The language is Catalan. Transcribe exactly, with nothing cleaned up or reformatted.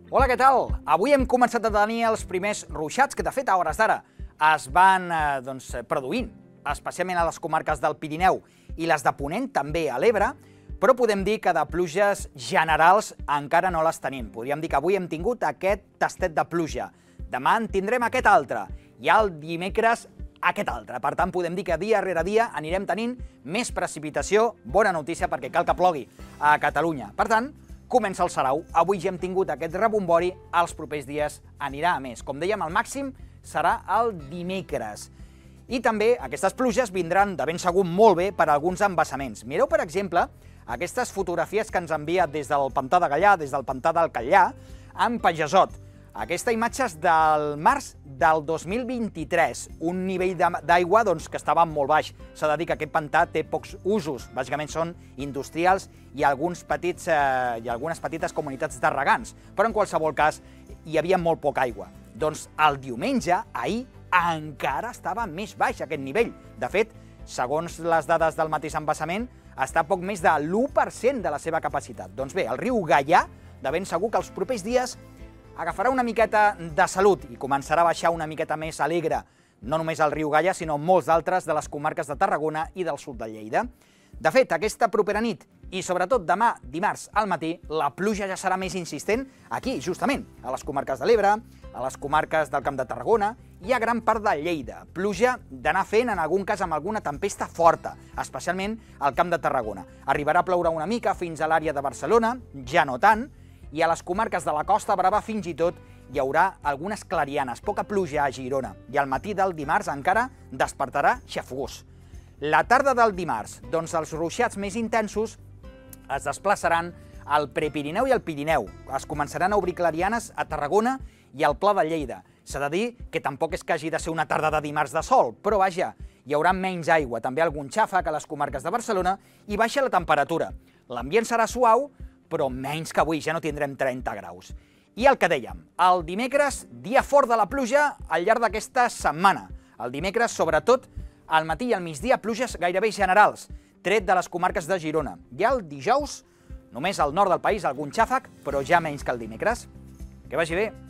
Hola, què tal? Avui hem començat a tenir els primers ruixats que, de fet, a hores d'ara es van eh, doncs, produint, especialment a les comarques del Pirineu i les de Ponent, també a l'Ebre, però podem dir que de pluges generals encara no les tenim. Podríem dir que avui hem tingut aquest tastet de pluja. Demà en tindrem aquest altre i el dimecres aquest altre. Per tant, podem dir que dia rere dia anirem tenint més precipitació. Bona notícia perquè cal que plogui a Catalunya. Per tant, comença el sarau. Avui ja hem tingut aquest rebombori, els propers dies anirà a més. Com dèiem, el màxim serà el dimecres. I també aquestes pluges vindran de ben segur molt bé per a alguns embassaments. Mireu, per exemple, aquestes fotografies que ens envia des del pantà de Gallà, des del pantà del Catllà, amb Pagesot. Aquesta imatge és del març del dos mil vint-i-tres, un nivell d'aigua doncs, que estava molt baix. S'ha de dir que aquest pantà té pocs usos, bàsicament són industrials i, alguns petits, eh, i algunes petites comunitats de regants, però en qualsevol cas hi havia molt poca aigua. Doncs el diumenge, ahir, encara estava més baix aquest nivell. De fet, segons les dades del mateix embassament, està a poc més de l'u per cent de la seva capacitat. Doncs bé, el riu Gaià, de ben segur que els propers dies agafarà una miqueta de salut i començarà a baixar una miqueta més alegre, no només el riu Gaià, sinó molts d'altres de les comarques de Tarragona i del sud de Lleida. De fet, aquesta propera nit i sobretot demà, dimarts al matí, la pluja ja serà més insistent aquí, justament, a les comarques de l'Ebre, a les comarques del Camp de Tarragona i a gran part de Lleida. Pluja d'anar fent, en algun cas, amb alguna tempesta forta, especialment al Camp de Tarragona. Arribarà a ploure una mica fins a l'àrea de Barcelona, ja no tant, i a les comarques de la Costa Brava fins i tot hi haurà algunes clarianes, poca pluja a Girona, i al matí del dimarts encara despertarà xafogós. La tarda del dimarts, doncs els ruixats més intensos es desplaçaran al Prepirineu i al Pirineu. Es començaran a obrir clarianes a Tarragona i al Pla de Lleida. S'ha de dir que tampoc és que hagi de ser una tarda de dimarts de sol, però vaja, hi haurà menys aigua, també algun xàfec a les comarques de Barcelona i baixa la temperatura. L'ambient serà suau, però menys que avui, ja no tindrem trenta graus. I el que dèiem, el dimecres, dia fort de la pluja al llarg d'aquesta setmana. El dimecres, sobretot, al matí i al migdia, pluges gairebé generals, tret de les comarques de Girona. I el dijous, només al nord del país, algun xàfec, però ja menys que el dimecres. Que vagi bé.